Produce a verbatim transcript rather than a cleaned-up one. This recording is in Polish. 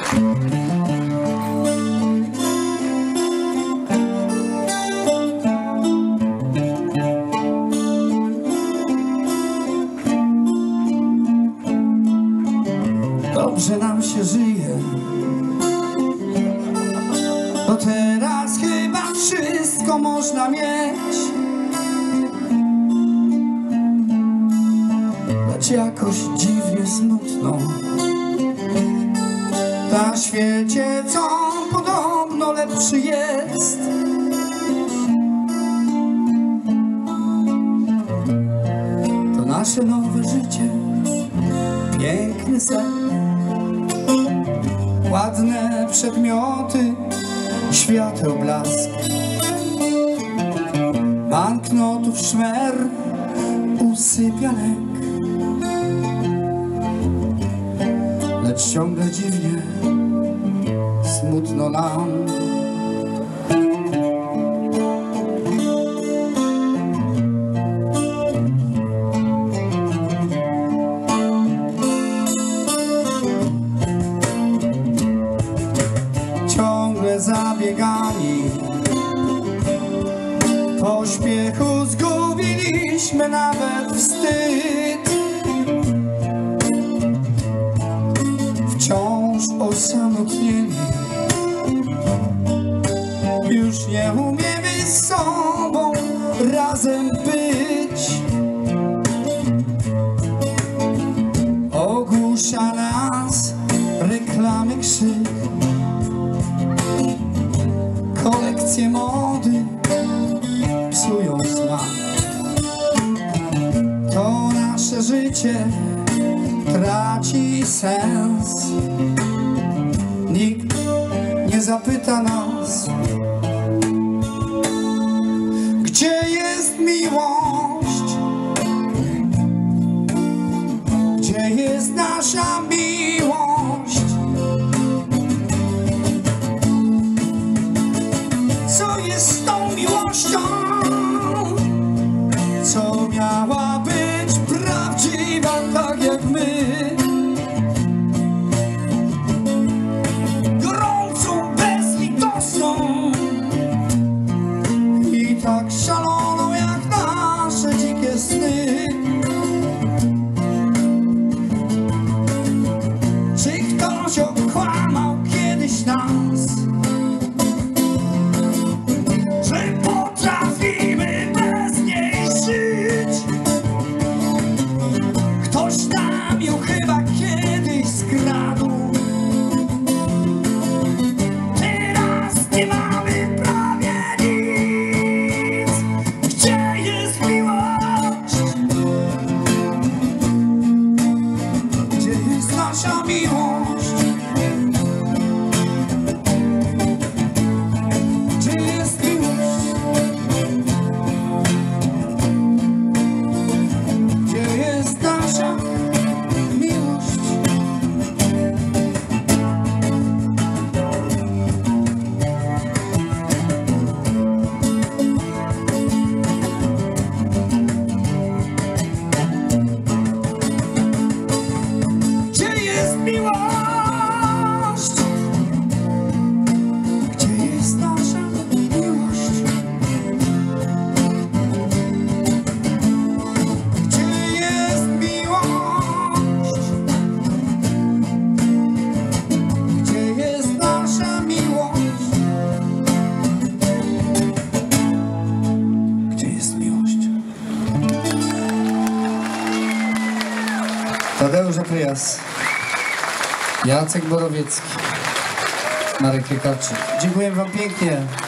Dobrze nam się żyje, bo teraz chyba wszystko można mieć. Lecz jakoś dziwnie smutno na świecie, co podobno lepszy jest. To nasze nowe życie, piękny sen, ładne przedmioty, świateł blask, banknotów szmer usypia lęk. Lecz ciągle dziwnie smutno nam. Ciągle zabiegani, w pośpiechu zgubiliśmy nawet wstyd. Wciąż osamotnieni, już nie umiemy z sobą razem być. Ogłusza nas reklamy krzyk, kolekcje mody psują smak. To nasze życie traci sens. Nikt nie zapyta nas, gdzie jest miłość, gdzie jest nasza miłość. Co jest z tą miłością, co miała być prawdziwa tak jak my? Gorącą, bezlitosną i tak szaloną jak nasze dzikie sny. Czy ktoś okłamał kiedyś nas, że potrafimy bez niej żyć? Ktoś nam ją chyba kiedyś skradł. Teraz nie mamy prawie nic. Gdzie jest miłość? Gdzie jest nasza miłość? Gdzie jest miłość? Gdzie jest nasza miłość? Gdzie jest miłość? Gdzie jest nasza miłość? Gdzie jest miłość? Gdzie jest nasza miłość? Gdzie jest miłość? Tadeusz Apryjas, Jacek Borowiecki, Marek Piekarczyk. Dziękuję wam pięknie.